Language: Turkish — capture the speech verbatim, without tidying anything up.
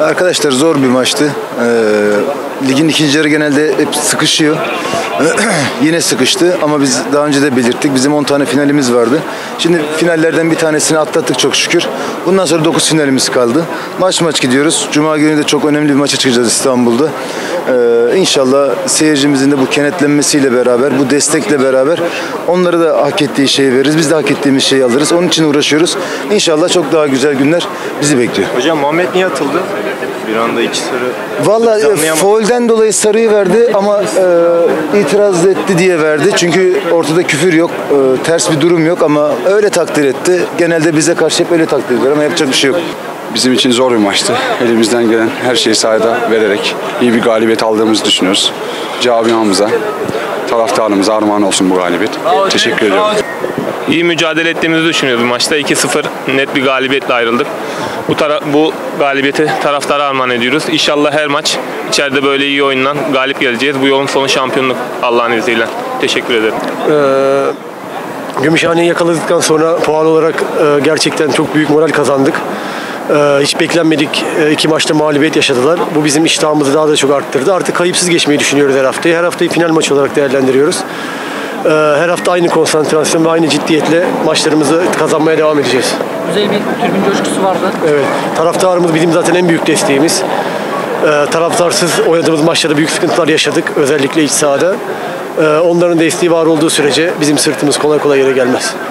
Arkadaşlar zor bir maçtı. Ee, ligin ikinci yarı genelde hep sıkışıyor. Yine sıkıştı ama biz daha önce de belirttik. Bizim on tane finalimiz vardı. Şimdi finallerden bir tanesini atlattık çok şükür. Bundan sonra dokuz finalimiz kaldı. Maç maç gidiyoruz. Cuma günü de çok önemli bir maça çıkacağız İstanbul'da. Ee, İnşallah seyircimizin de bu kenetlenmesiyle beraber, bu destekle beraber onlara da hak ettiği şeyi veririz. Biz de hak ettiğimiz şeyi alırız. Onun için uğraşıyoruz. İnşallah çok daha güzel günler bizi bekliyor. Hocam Muhammed niye atıldı? Bir anda iki sarı. Vallahi faulden dolayı sarıyı verdi ama e, itiraz etti diye verdi. Çünkü ortada küfür yok, e, ters bir durum yok ama öyle takdir etti. Genelde bize karşı hep öyle takdir ediyor ama yapacak bir şey yok. Bizim için zor bir maçtı. Elimizden gelen her şeyi sahada vererek iyi bir galibiyet aldığımızı düşünüyoruz. Camiamıza, taraftarımıza armağan olsun bu galibiyet. Teşekkür ediyorum. İyi mücadele ettiğimizi düşünüyoruz maçta. iki sıfır net bir galibiyetle ayrıldık. Bu, bu galibiyeti taraftara armağan ediyoruz. İnşallah her maç içeride böyle iyi oyundan galip geleceğiz. Bu yolun sonu şampiyonluk Allah'ın izniyle. Teşekkür ederim. Ee, Gümüşhane'yi yakaladıktan sonra puan olarak e, gerçekten çok büyük moral kazandık. Ee, hiç beklenmedik e, iki maçta mağlubiyet yaşadılar. Bu bizim iştahımızı daha da çok arttırdı. Artık kayıpsız geçmeyi düşünüyoruz her haftayı. Her haftayı final maçı olarak değerlendiriyoruz. Ee, her hafta aynı konsantrasyon ve aynı ciddiyetle maçlarımızı kazanmaya devam edeceğiz. Güzel bir tribün coşkusu vardı. Evet, taraftarımız bizim zaten en büyük desteğimiz. Ee, taraftarsız oynadığımız maçlarda büyük sıkıntılar yaşadık, özellikle iç sahada. Ee, onların desteği var olduğu sürece bizim sırtımız kolay kolay yere gelmez.